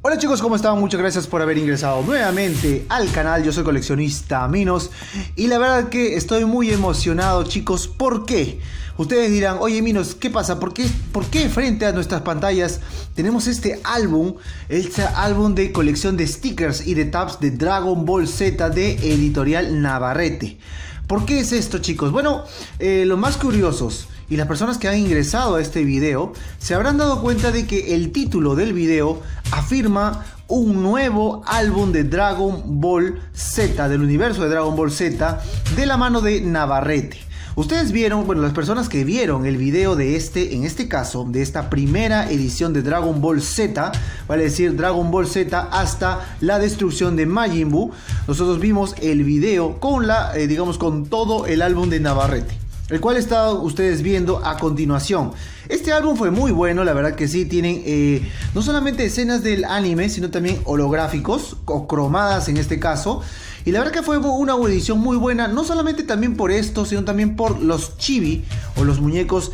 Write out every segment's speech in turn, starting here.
Hola chicos, ¿cómo están? Muchas gracias por haber ingresado nuevamente al canal. Yo soy Coleccionista Minos y la verdad que estoy muy emocionado, chicos. ¿Por qué? Ustedes dirán, oye Minos, ¿qué pasa? ¿Por qué frente a nuestras pantallas tenemos este álbum de colección de stickers y de tabs de Dragon Ball Z de Editorial Navarrete? ¿Por qué es esto, chicos? Bueno, los más curiosos y las personas que han ingresado a este video se habrán dado cuenta de que el título del video afirma un nuevo álbum de Dragon Ball Z, del universo de Dragon Ball Z, de la mano de Navarrete. Ustedes vieron, bueno, las personas que vieron el video de en este caso, de esta primera edición de Dragon Ball Z, vale decir Dragon Ball Z hasta la destrucción de Majin Buu, nosotros vimos el video con con todo el álbum de Navarrete, el cual están ustedes viendo a continuación. Este álbum fue muy bueno, la verdad que sí. Tienen no solamente escenas del anime, sino también holográficos o cromadas en este caso. Y la verdad que fue una edición muy buena, no solamente también por esto, sino también por los chibi o los muñecos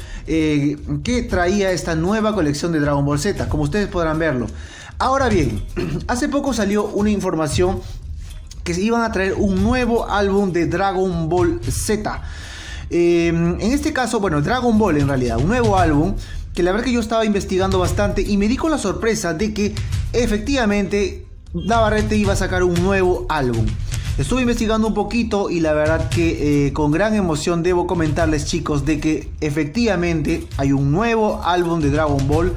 que traía esta nueva colección de Dragon Ball Z, como ustedes podrán verlo. Ahora bien, hace poco salió una información que iban a traer un nuevo álbum de Dragon Ball Z. En este caso, bueno, Dragon Ball en realidad, un nuevo álbum que la verdad que yo estaba investigando bastante y me di con la sorpresa de que efectivamente Navarrete iba a sacar un nuevo álbum. Estuve investigando un poquito y la verdad que con gran emoción debo comentarles, chicos, de que efectivamente hay un nuevo álbum de Dragon Ball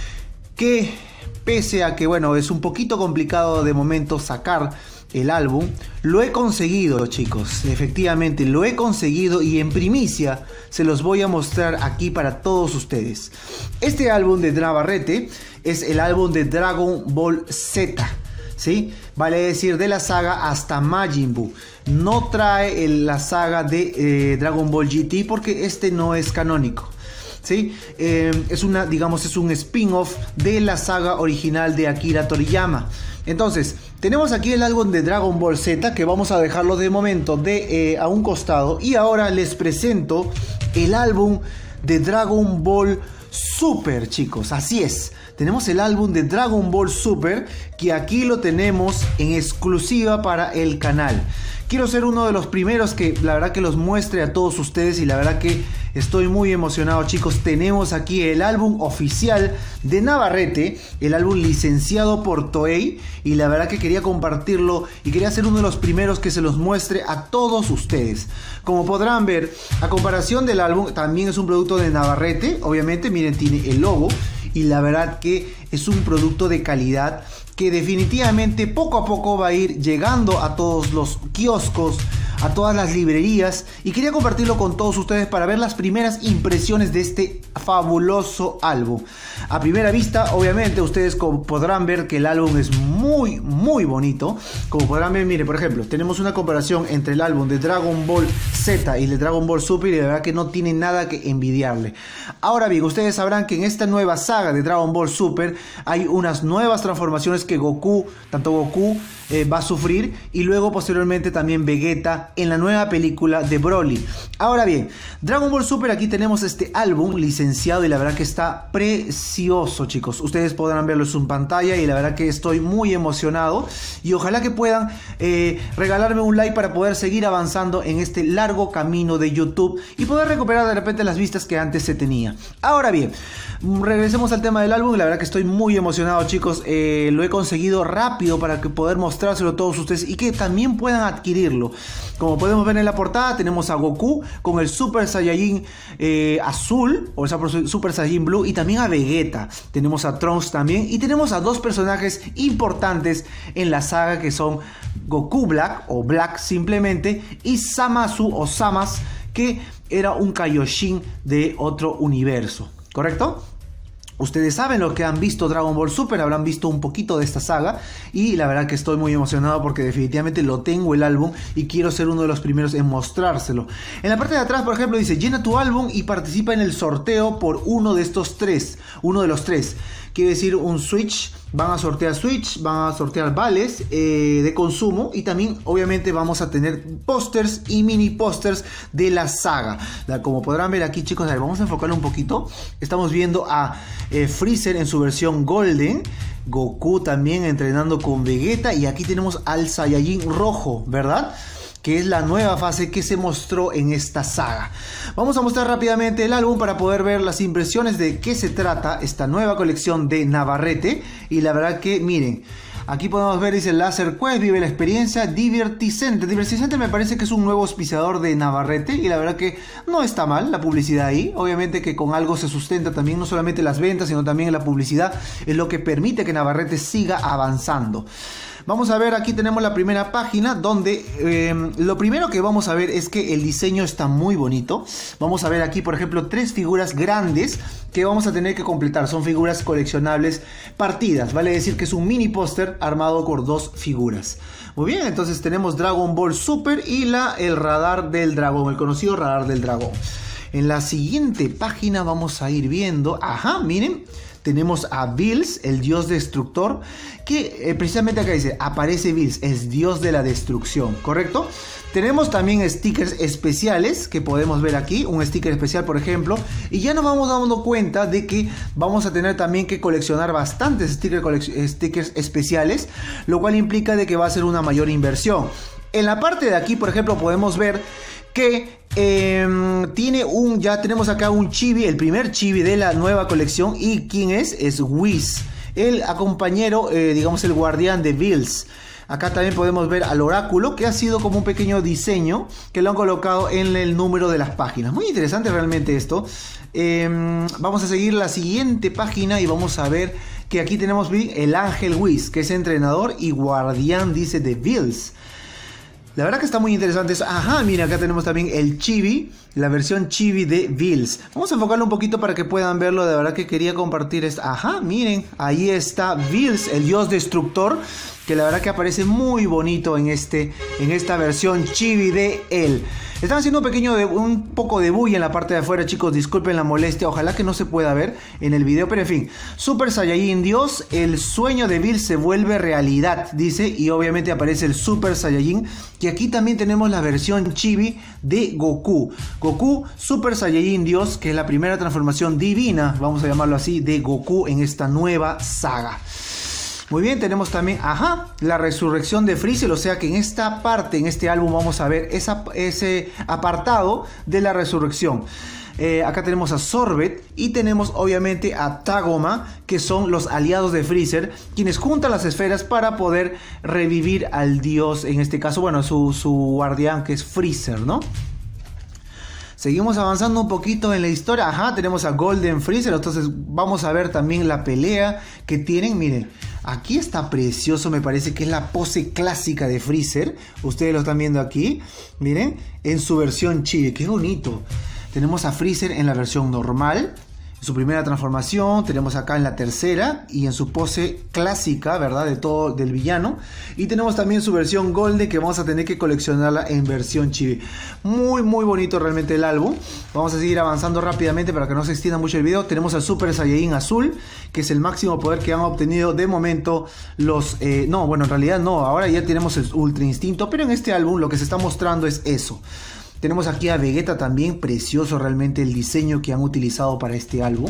que, pese a que bueno, es un poquito complicado de momento sacar el álbum, lo he conseguido, chicos. Efectivamente lo he conseguido y en primicia se los voy a mostrar aquí para todos ustedes. Este álbum de Navarrete es el álbum de Dragon Ball Z, ¿sí? Vale decir de la saga hasta Majin Buu. No trae la saga de Dragon Ball GT porque este no es canónico, ¿sí? Es un spin-off de la saga original de Akira Toriyama. Entonces, tenemos aquí el álbum de Dragon Ball Z, que vamos a dejarlo de momento a un costado. Y ahora les presento el álbum de Dragon Ball Super, chicos. Así es, tenemos el álbum de Dragon Ball Super, que aquí lo tenemos en exclusiva para el canal. Quiero ser uno de los primeros que la verdad que los muestre a todos ustedes y la verdad que estoy muy emocionado, chicos. Tenemos aquí el álbum oficial de Navarrete, el álbum licenciado por Toei, y la verdad que quería compartirlo y quería ser uno de los primeros que se los muestre a todos ustedes. Como podrán ver, a comparación del álbum, también es un producto de Navarrete, obviamente, miren, tiene el logo y la verdad que es un producto de calidad que definitivamente poco a poco va a ir llegando a todos los kioscos, a todas las librerías, y quería compartirlo con todos ustedes para ver las primeras impresiones de este fabuloso álbum. A primera vista, obviamente, ustedes podrán ver que el álbum es muy bonito. Como podrán ver, mire, por ejemplo, tenemos una comparación entre el álbum de Dragon Ball Z y el de Dragon Ball Super y la verdad que no tiene nada que envidiarle. Ahora bien, ustedes sabrán que en esta nueva saga de Dragon Ball Super hay unas nuevas transformaciones que tanto Goku va a sufrir, y luego posteriormente también Vegeta en la nueva película de Broly. Ahora bien, Dragon Ball Super, aquí tenemos este álbum licenciado y la verdad que está precioso, chicos. Ustedes podrán verlo en su pantalla y la verdad que estoy muy emocionado y ojalá que puedan regalarme un like para poder seguir avanzando en este largo camino de YouTube y poder recuperar de repente las vistas que antes se tenía. Ahora bien, regresemos al tema del álbum. La verdad que estoy muy emocionado, chicos. Lo he conseguido rápido para que poder mostrárselo a todos ustedes y que también puedan adquirirlo. Como podemos ver en la portada, tenemos a Goku con el Super Saiyajin azul o el Super Saiyajin Blue, y también a Vegeta. Tenemos a Trunks también y tenemos a dos personajes importantes en la saga que son Goku Black o Black simplemente y Zamasu o Samas, que era un Kaioshin de otro universo, ¿correcto? Ustedes saben, lo que han visto Dragon Ball Super, habrán visto un poquito de esta saga y la verdad que estoy muy emocionado porque definitivamente lo tengo el álbum y quiero ser uno de los primeros en mostrárselo. En la parte de atrás, por ejemplo, dice: llena tu álbum y participa en el sorteo por uno de los tres. Quiere decir un Switch van a sortear Switch, van a sortear vales de consumo y también obviamente vamos a tener pósters y mini pósters de la saga. Como podrán ver aquí, chicos, a ver, vamos a enfocarlo un poquito. Estamos viendo a Freezer en su versión Golden, Goku también entrenando con Vegeta y aquí tenemos al Saiyajin rojo, ¿verdad? Que es la nueva fase que se mostró en esta saga. Vamos a mostrar rápidamente el álbum para poder ver las impresiones de qué se trata esta nueva colección de Navarrete. Y la verdad que miren, aquí podemos ver, dice Laser Quest, vive la experiencia Diverticente. Diverticente me parece que es un nuevo auspiciador de Navarrete y la verdad que no está mal la publicidad ahí. Obviamente que con algo se sustenta también no solamente las ventas, sino también la publicidad. Es lo que permite que Navarrete siga avanzando. Vamos a ver, aquí tenemos la primera página donde lo primero que vamos a ver es que el diseño está muy bonito. Vamos a ver aquí, por ejemplo, 3 figuras grandes que vamos a tener que completar. Son figuras coleccionables partidas, vale decir que es un mini póster armado por 2 figuras. Muy bien, entonces tenemos Dragon Ball Super y el radar del dragón, el conocido radar del dragón. En la siguiente página vamos a ir viendo, miren, tenemos a Bills, el dios destructor, que precisamente acá dice, aparece Bills, es dios de la destrucción, ¿correcto? Tenemos también stickers especiales que podemos ver aquí, un sticker especial por ejemplo, y ya nos vamos dando cuenta de que vamos a tener también que coleccionar bastantes stickers especiales, lo cual implica de que va a ser una mayor inversión. En la parte de aquí, por ejemplo, podemos ver que ya tenemos acá un chibi, el primer chibi de la nueva colección. ¿Y quién es? Es Whis, el compañero, digamos el guardián de Bills. Acá también podemos ver al oráculo, que ha sido como un pequeño diseño que lo han colocado en el número de las páginas. Muy interesante realmente esto. Vamos a seguir la siguiente página y vamos a ver que aquí tenemos el ángel Whis, que es entrenador y guardián, dice, de Bills. La verdad que está muy interesante eso. Mira, acá tenemos también el chibi, la versión chibi de Bills. Vamos a enfocarlo un poquito para que puedan verlo. De verdad que quería compartir esto. Miren, ahí está Bills, el dios destructor, que la verdad que aparece muy bonito en esta versión chibi de él. Están haciendo un poco de bulla en la parte de afuera, chicos, disculpen la molestia, ojalá que no se pueda ver en el video, pero en fin. Super Saiyajin Dios, el sueño de Bills se vuelve realidad, dice, y obviamente aparece el Super Saiyajin, que aquí también tenemos la versión chibi de Goku. Goku Super Saiyajin Dios, que es la primera transformación divina, vamos a llamarlo así, de Goku en esta nueva saga. Muy bien, tenemos también, la resurrección de Freezer, o sea que en esta parte, en este álbum vamos a ver ese apartado de la resurrección. Acá tenemos a Sorbet y tenemos obviamente a Tagoma, que son los aliados de Freezer, quienes juntan las esferas para poder revivir al dios, en este caso, bueno, su guardián, que es Freezer, ¿no? Seguimos avanzando un poquito en la historia. Tenemos a Golden Freezer. Entonces vamos a ver también la pelea que tienen. Miren, aquí está precioso. Me parece que es la pose clásica de Freezer. Ustedes lo están viendo aquí. Miren, en su versión chibi. Qué bonito. Tenemos a Freezer en la versión normal, su primera transformación. Tenemos acá en la tercera y en su pose clásica, ¿verdad? Del villano. Y tenemos también su versión Golden, que vamos a tener que coleccionarla en versión chibi. Muy bonito realmente el álbum. Vamos a seguir avanzando rápidamente para que no se extienda mucho el video. Tenemos al Super Saiyajin Azul, que es el máximo poder que han obtenido de momento los... bueno, en realidad no. Ahora ya tenemos el Ultra Instinto, pero en este álbum lo que se está mostrando es eso. Tenemos aquí a Vegeta también, precioso realmente el diseño que han utilizado para este álbum.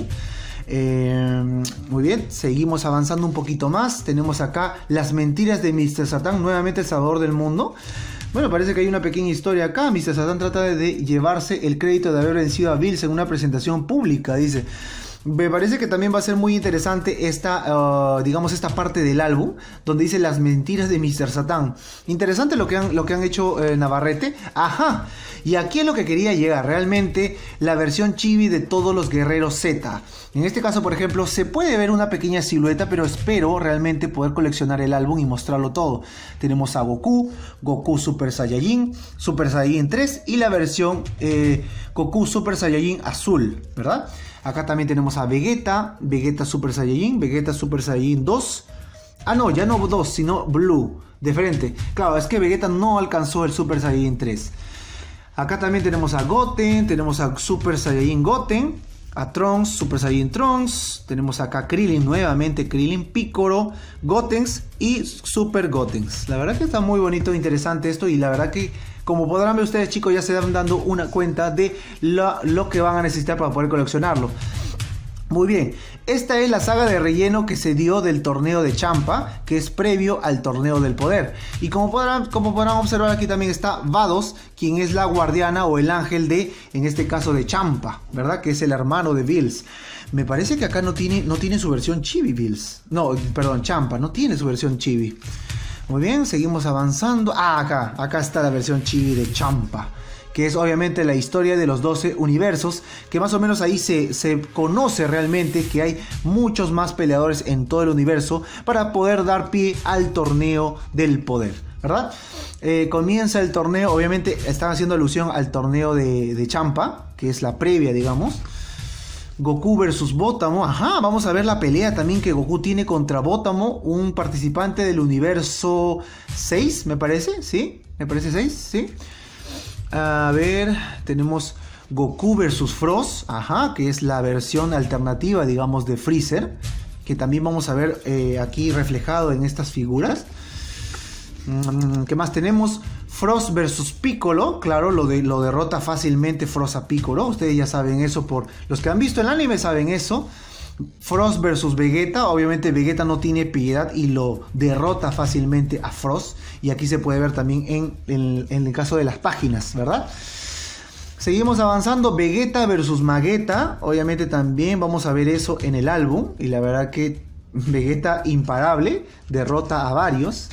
Muy bien, seguimos avanzando un poquito más. Tenemos acá las mentiras de Mr. Satan, nuevamente el salvador del mundo. Bueno, parece que hay una pequeña historia acá. Mr. Satan trata de llevarse el crédito de haber vencido a Bills en una presentación pública, dice. Me parece que también va a ser muy interesante esta parte del álbum, donde dice las mentiras de Mr. Satan. Interesante lo que han hecho Navarrete. Y aquí es lo que quería llegar, realmente la versión chibi de todos los guerreros Z. En este caso, por ejemplo, se puede ver una pequeña silueta, pero espero realmente poder coleccionar el álbum y mostrarlo todo. Tenemos a Goku, Goku Super Saiyajin, Super Saiyajin 3 y la versión Goku Super Saiyajin Azul, ¿verdad? Acá también tenemos a Vegeta, Vegeta Super Saiyajin, Vegeta Super Saiyajin 2. No, ya no 2, sino Blue, de frente. Claro, es que Vegeta no alcanzó el Super Saiyajin 3. Acá también tenemos a Goten, tenemos a Super Saiyajin Goten. a Trunks, Super Saiyan Trunks. Tenemos acá Krillin nuevamente, Krillin, Piccolo, Gotenks y Super Gotenks. La verdad que está muy bonito, interesante esto, y la verdad que, como podrán ver ustedes, chicos, ya se dan dando una cuenta de lo que van a necesitar para poder coleccionarlo. Muy bien, esta es la saga de relleno que se dio del torneo de Champa, que es previo al torneo del poder. Y como podrán observar, aquí también está Vados, quien es la guardiana o el ángel de, en este caso, de Champa, ¿verdad? Que es el hermano de Bills. Me parece que acá no tiene su versión chibi Bills. No, perdón, Champa, no tiene su versión chibi. Muy bien, seguimos avanzando. Acá está la versión chibi de Champa, que es obviamente la historia de los 12 universos, que más o menos ahí se conoce realmente que hay muchos más peleadores en todo el universo para poder dar pie al torneo del poder, ¿verdad? Comienza el torneo, obviamente están haciendo alusión al torneo de Champa, que es la previa, digamos. Goku versus Botamo, vamos a ver la pelea también que Goku tiene contra Botamo, un participante del universo 6, me parece, ¿sí? Me parece 6, ¿sí? A ver, tenemos Goku vs Frost, que es la versión alternativa, digamos, de Freezer, que también vamos a ver aquí reflejado en estas figuras. ¿Qué más tenemos? Frost vs Piccolo, claro, lo derrota fácilmente Frost a Piccolo, ustedes ya saben eso, por los que han visto el anime saben eso. Frost vs Vegeta, obviamente Vegeta no tiene piedad y lo derrota fácilmente a Frost, y aquí se puede ver también en el caso de las páginas, ¿verdad? Seguimos avanzando, Vegeta vs Mageta, obviamente también vamos a ver eso en el álbum, y la verdad que Vegeta imparable, derrota a varios.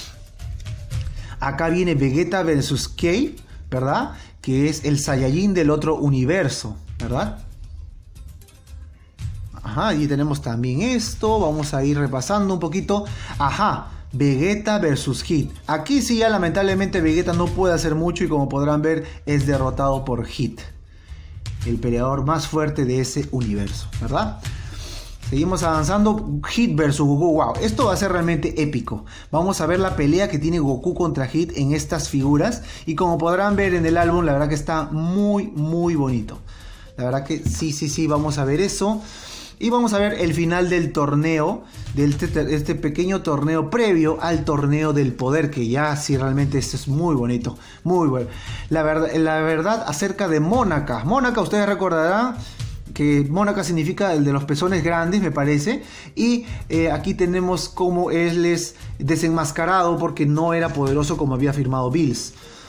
Acá viene Vegeta vs Kate, ¿verdad? Que es el Saiyajin del otro universo, ¿verdad? Y tenemos también esto. Vamos a ir repasando un poquito. Vegeta versus Hit. Aquí sí ya lamentablemente Vegeta no puede hacer mucho, y como podrán ver es derrotado por Hit, el peleador más fuerte de ese universo, ¿verdad? Seguimos avanzando. Hit versus Goku. Wow, esto va a ser realmente épico. Vamos a ver la pelea que tiene Goku contra Hit en estas figuras, y como podrán ver en el álbum, la verdad que está muy muy bonito. La verdad que sí, vamos a ver eso. Y vamos a ver el final del torneo, de este pequeño torneo previo al torneo del poder, que ya sí realmente esto es muy bonito, muy bueno. La verdad acerca de Monaka. Monaka, ustedes recordarán que Monaka significa el de los pezones grandes, me parece. Y aquí tenemos cómo él es desenmascarado porque no era poderoso como había afirmado Bills.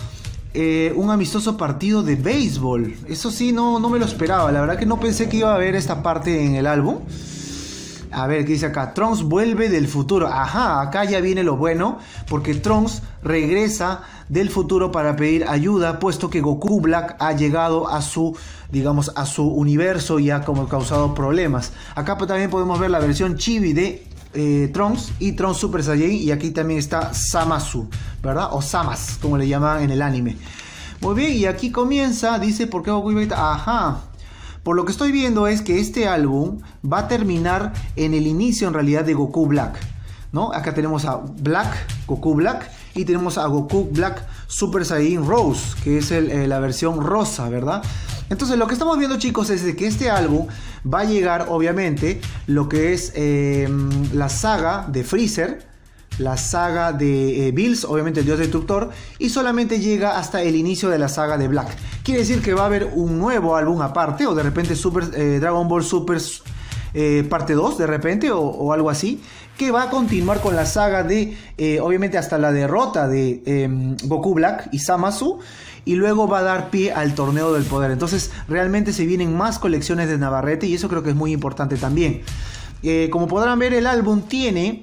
Un amistoso partido de béisbol. Eso sí, no me lo esperaba. La verdad que no pensé que iba a haber esta parte en el álbum. A ver, ¿qué dice acá? Trunks vuelve del futuro. Acá ya viene lo bueno, porque Trunks regresa del futuro para pedir ayuda, puesto que Goku Black ha llegado a su, digamos, a su universo y ha como causado problemas. Acá también podemos ver la versión chibi de Trunks y Trunks Super Saiyan, y aquí también está Zamasu, ¿verdad? O Samas, como le llaman en el anime. Muy bien, y aquí comienza, dice, ¿por qué Goku y Vegeta? Por lo que estoy viendo es que este álbum va a terminar en el inicio en realidad de Goku Black, ¿no? Acá tenemos a Goku Black, y tenemos a Goku Black Super Saiyan Rose, que es la versión rosa, ¿verdad? Entonces lo que estamos viendo, chicos, es de que este álbum va a llegar, obviamente, lo que es la saga de Freezer, la saga de Bills, obviamente el dios destructor, y solamente llega hasta el inicio de la saga de Black. Quiere decir que va a haber un nuevo álbum aparte, o de repente Dragon Ball Super parte 2, de repente, o algo así, que va a continuar con la saga de, obviamente, hasta la derrota de Goku Black y Zamasu, y luego va a dar pie al torneo del poder. Entonces realmente se vienen más colecciones de Navarrete, y eso creo que es muy importante también. Como podrán ver, el álbum tiene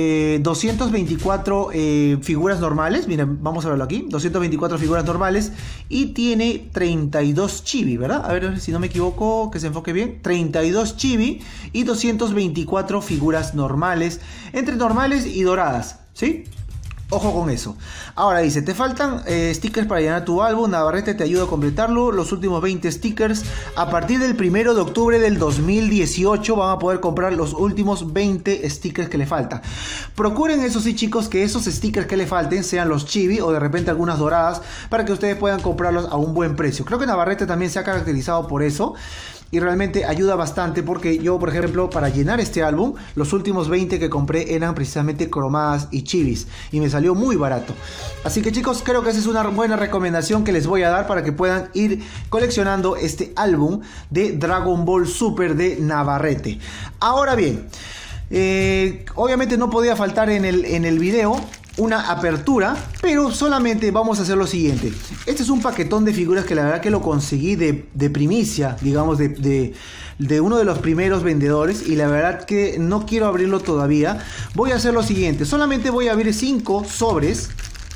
224 figuras normales. Miren, vamos a verlo aquí. 224 figuras normales, y tiene 32 chibi, ¿verdad? A ver si no me equivoco, que se enfoque bien. 32 chibi y 224 figuras normales, entre normales y doradas, ¿sí? Ojo con eso. Ahora dice, te faltan stickers para llenar tu álbum. Navarrete te ayuda a completarlo. Los últimos 20 stickers. A partir del 1 de octubre del 2018 van a poder comprar los últimos 20 stickers que le faltan. Procuren, eso sí, chicos, que esos stickers que le falten sean los chibi, o de repente algunas doradas, para que ustedes puedan comprarlos a un buen precio. Creo que Navarrete también se ha caracterizado por eso. y realmente ayuda bastante, porque yo, por ejemplo, para llenar este álbum, los últimos 20 que compré eran precisamente cromadas y chibis y me salió muy barato. Así que chicos, creo que esa es una buena recomendación que les voy a dar para que puedan ir coleccionando este álbum de Dragon Ball Super de Navarrete. Ahora bien, obviamente no podía faltar en el video una apertura, pero solamente vamos a hacer lo siguiente. Este es un paquetón de figuras que la verdad que lo conseguí de primicia, digamos, de uno de los primeros vendedores, y la verdad que no quiero abrirlo todavía. Voy a hacer lo siguiente, solamente voy a abrir 5 sobres.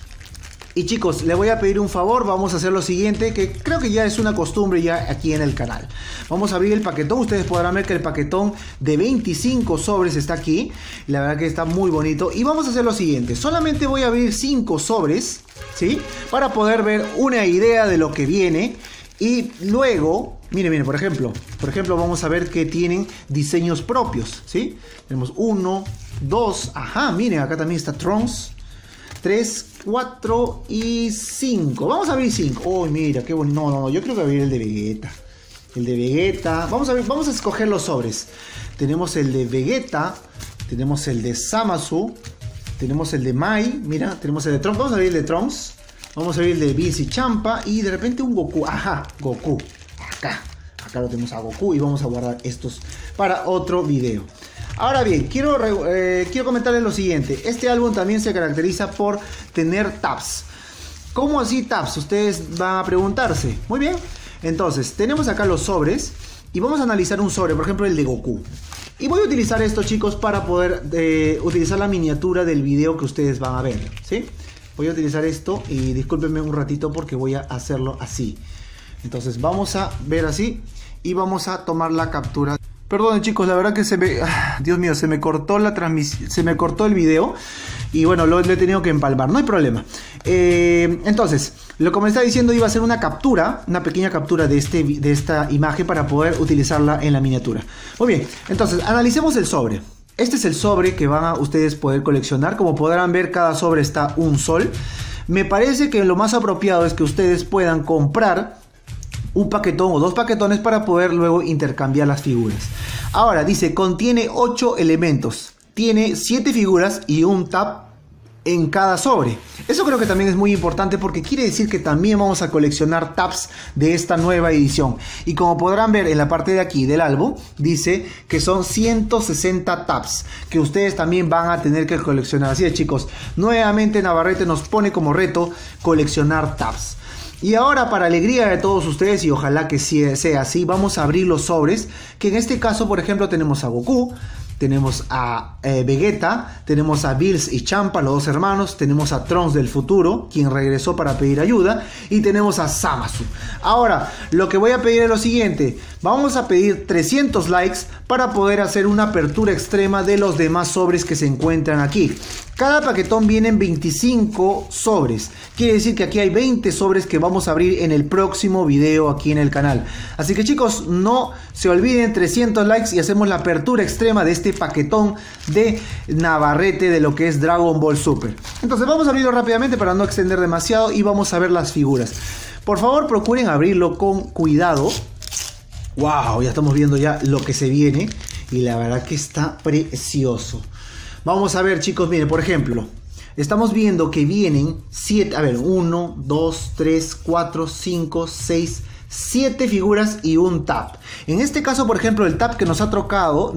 Y chicos, le voy a pedir un favor, vamos a hacer lo siguiente, que creo que ya es una costumbre ya aquí en el canal. Vamos a abrir el paquetón, ustedes podrán ver que el paquetón de 25 sobres está aquí. La verdad que está muy bonito. Y vamos a hacer lo siguiente, solamente voy a abrir 5 sobres, ¿sí? Para poder ver una idea de lo que viene. Y luego, miren, por ejemplo, vamos a ver que tienen diseños propios, ¿sí? Tenemos 1, 2, ajá, miren, acá también está Trunks. 3, 4 y 5. Vamos a abrir 5. Oh, mira, qué bonito. No, yo creo que voy a abrir el de Vegeta. El de Vegeta. Vamos a escoger los sobres. Tenemos el de Vegeta. Tenemos el de Zamasu. Tenemos el de Mai. Mira, tenemos el de Trunks. Vamos a abrir el de Trunks. Vamos a abrir el de Bills y Champa. Y de repente un Goku. Ajá, Goku. Acá lo tenemos a Goku. Y vamos a guardar estos para otro video. Ahora bien, quiero comentarles lo siguiente. Este álbum también se caracteriza por tener tabs. ¿Cómo así tabs? Ustedes van a preguntarse. Muy bien. Entonces, tenemos acá los sobres. Y vamos a analizar un sobre, por ejemplo el de Goku. Y voy a utilizar esto, chicos, para poder utilizar la miniatura del video que ustedes van a ver, ¿sí? Voy a utilizar esto y discúlpenme un ratito porque voy a hacerlo así. Entonces vamos a ver así y vamos a tomar la captura. Perdón chicos, la verdad que Dios mío, se me cortó la transmisión, se me cortó el video y bueno, lo he tenido que empalmar, no hay problema. Entonces, lo que me estaba diciendo, iba a ser una captura, una pequeña captura de esta imagen para poder utilizarla en la miniatura. Muy bien, entonces, analicemos el sobre. Este es el sobre que van a ustedes poder coleccionar. Como podrán ver, cada sobre está un sol. Me parece que lo más apropiado es que ustedes puedan comprar un paquetón o 2 paquetones para poder luego intercambiar las figuras. Ahora dice, contiene 8 elementos, tiene 7 figuras y un tab en cada sobre. Eso creo que también es muy importante porque quiere decir que también vamos a coleccionar tabs de esta nueva edición. Y como podrán ver en la parte de aquí del álbum, dice que son 160 tabs que ustedes también van a tener que coleccionar. Así es chicos, nuevamente Navarrete nos pone como reto coleccionar tabs. Y ahora, para alegría de todos ustedes, y ojalá que sea así, vamos a abrir los sobres, que en este caso, por ejemplo, tenemos a Goku, tenemos a Vegeta, tenemos a Bills y Champa, los 2 hermanos, tenemos a Trunks del futuro, quien regresó para pedir ayuda, y tenemos a Zamasu. Ahora, lo que voy a pedir es lo siguiente, vamos a pedir 300 likes para poder hacer una apertura extrema de los demás sobres que se encuentran aquí. Cada paquetón viene en 25 sobres. Quiere decir que aquí hay 20 sobres que vamos a abrir en el próximo video aquí en el canal. Así que chicos, no se olviden, 300 likes y hacemos la apertura extrema de este paquetón de Navarrete de lo que es Dragon Ball Super. Entonces vamos a abrirlo rápidamente para no extender demasiado y vamos a ver las figuras. Por favor, procuren abrirlo con cuidado. Wow, ya estamos viendo ya lo que se viene y la verdad que está precioso. Vamos a ver chicos, miren, por ejemplo, estamos viendo que vienen 7, a ver, 1, 2, 3, 4, 5, 6, 7 figuras y un tab. En este caso, por ejemplo, el tab que nos ha tocado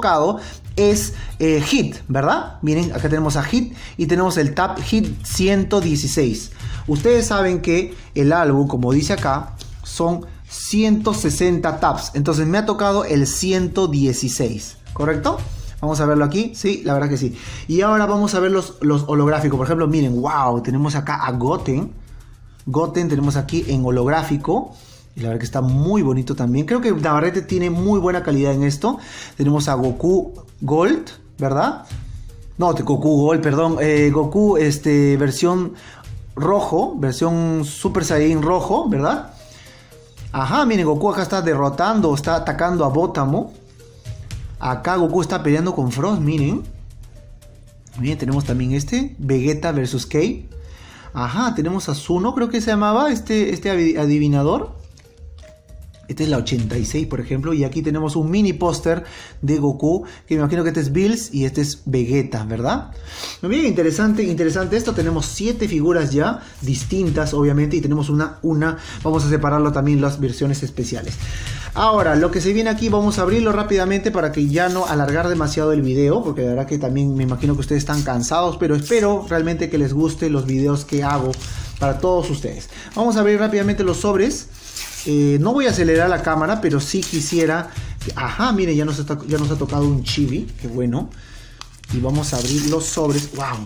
es Hit, ¿verdad? Miren, acá tenemos a Hit y tenemos el tab Hit 116. Ustedes saben que el álbum, como dice acá, son 160 tabs. Entonces me ha tocado el 116, ¿correcto? Vamos a verlo aquí, sí, la verdad que sí. Y ahora vamos a ver los holográficos. Por ejemplo, miren, wow, tenemos acá a Goten. Goten tenemos aquí en holográfico. Y la verdad que está muy bonito también. Creo que Navarrete tiene muy buena calidad en esto. Tenemos a Goku Gold, ¿verdad? No, Goku Gold, perdón. Goku, versión rojo, versión Super Saiyan rojo, ¿verdad? Ajá, miren, Goku acá está derrotando, está atacando a Botamo. Acá Goku está peleando con Frost, miren. Miren, tenemos también Vegeta versus Kei. Ajá, tenemos a Zuno, creo que se llamaba, este adivinador. Esta es la 86, por ejemplo. Y aquí tenemos un mini póster de Goku, que me imagino que este es Bills y este es Vegeta, ¿verdad? Muy bien, interesante esto. Tenemos 7 figuras ya, distintas obviamente, y tenemos una. Vamos a separarlo también las versiones especiales. Ahora, lo que se viene aquí, vamos a abrirlo rápidamente para que ya no alargar demasiado el video, porque de verdad que también me imagino que ustedes están cansados, pero espero realmente que les guste los videos que hago para todos ustedes. Vamos a abrir rápidamente los sobres. No voy a acelerar la cámara, pero sí quisiera... Ajá, miren, ya nos ha tocado un chibi, qué bueno. Y vamos a abrir los sobres.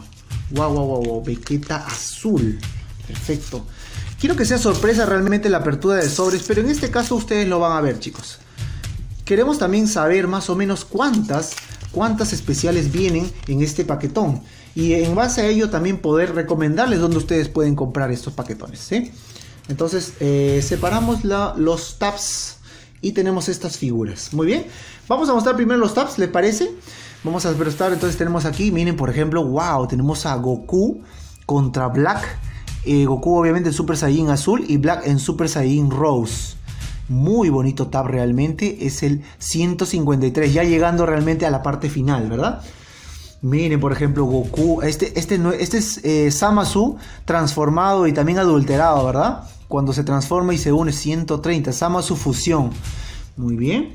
Wow, Vegeta azul. Perfecto. Quiero que sea sorpresa realmente la apertura de sobres, pero en este caso ustedes lo van a ver, chicos. Queremos también saber más o menos cuántas especiales vienen en este paquetón. Y en base a ello también poder recomendarles dónde ustedes pueden comprar estos paquetones, ¿sí? Entonces separamos los tabs y tenemos estas figuras. Muy bien, vamos a mostrar primero los tabs, ¿les parece? Vamos a mostrar, entonces tenemos aquí, miren por ejemplo, wow, tenemos a Goku contra Black. Goku obviamente en Super Saiyajin azul y Black en Super Saiyajin Rose. Muy bonito tab realmente, es el 153, ya llegando realmente a la parte final, ¿verdad? Miren por ejemplo Goku, este es Zamasu transformado y también adulterado, ¿verdad? Cuando se transforma y se une 130, Zamasu fusión. Muy bien.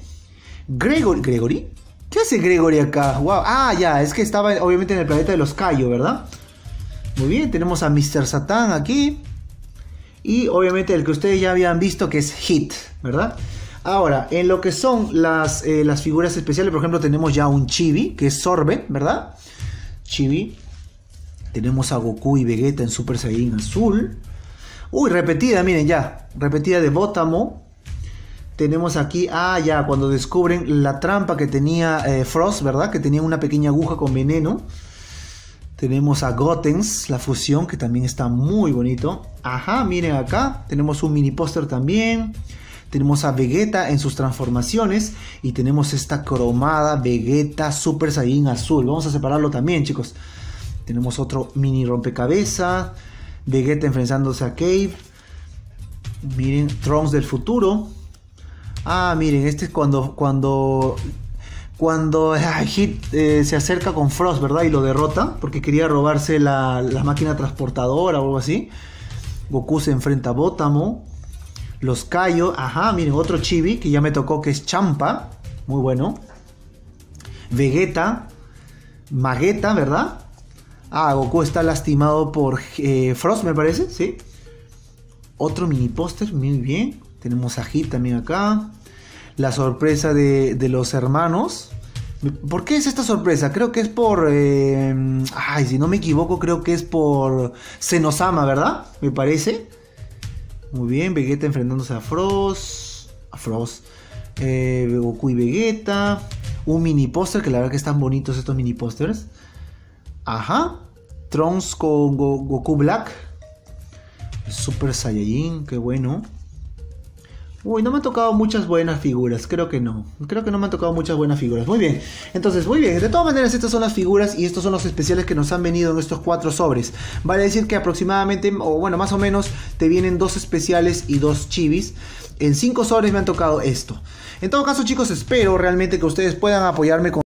Gregory. ¿Qué hace Gregory acá? Wow. Ah, ya, es que estaba obviamente en el planeta de los Kaio, ¿verdad? Muy bien, tenemos a Mr. Satan aquí. Y obviamente el que ustedes ya habían visto, que es Hit, ¿verdad? Ahora, en lo que son las figuras especiales, por ejemplo, tenemos ya un Chibi, que es Sorbet, ¿verdad? Chibi. Tenemos a Goku y Vegeta en Super Saiyajin azul. Uy, repetida, miren ya. Repetida de Botamo. Tenemos aquí, ya, cuando descubren la trampa que tenía Frost, ¿verdad? Que tenía una pequeña aguja con veneno. Tenemos a Gotenks, la fusión, que también está muy bonito. Ajá, miren acá. Tenemos un mini póster también. Tenemos a Vegeta en sus transformaciones. Y tenemos esta cromada Vegeta Super Saiyajin azul. Vamos a separarlo también, chicos. Tenemos otro mini rompecabezas. Vegeta enfrentándose a Cave. Miren, Trunks del futuro. Miren, este es cuando Hit se acerca con Frost, ¿verdad? Y lo derrota porque quería robarse la máquina transportadora o algo así. Goku se enfrenta a Botamo. Los Kaio. Ajá, miren, otro Chibi que ya me tocó, que es Champa. Muy bueno. Vegeta. Mageta, ¿verdad? Goku está lastimado por Frost, me parece, ¿sí? Otro mini póster, muy bien. Tenemos a Hit también acá. La sorpresa de los hermanos. ¿Por qué es esta sorpresa? Creo que es por... si no me equivoco, creo que es por Zenosama, ¿verdad? Me parece. Muy bien, Vegeta enfrentándose a Frost. Goku y Vegeta. Un mini póster, que la verdad que están bonitos estos mini pósters. Ajá. Trunks con Goku Black. Super Saiyajin, qué bueno. Uy, no me han tocado muchas buenas figuras. Creo que no me han tocado muchas buenas figuras. Muy bien. Entonces, muy bien. De todas maneras, estas son las figuras y estos son los especiales que nos han venido en estos 4 sobres. Vale decir que aproximadamente, o bueno, más o menos, te vienen 2 especiales y 2 chibis. En 5 sobres me han tocado esto. En todo caso, chicos, espero realmente que ustedes puedan apoyarme con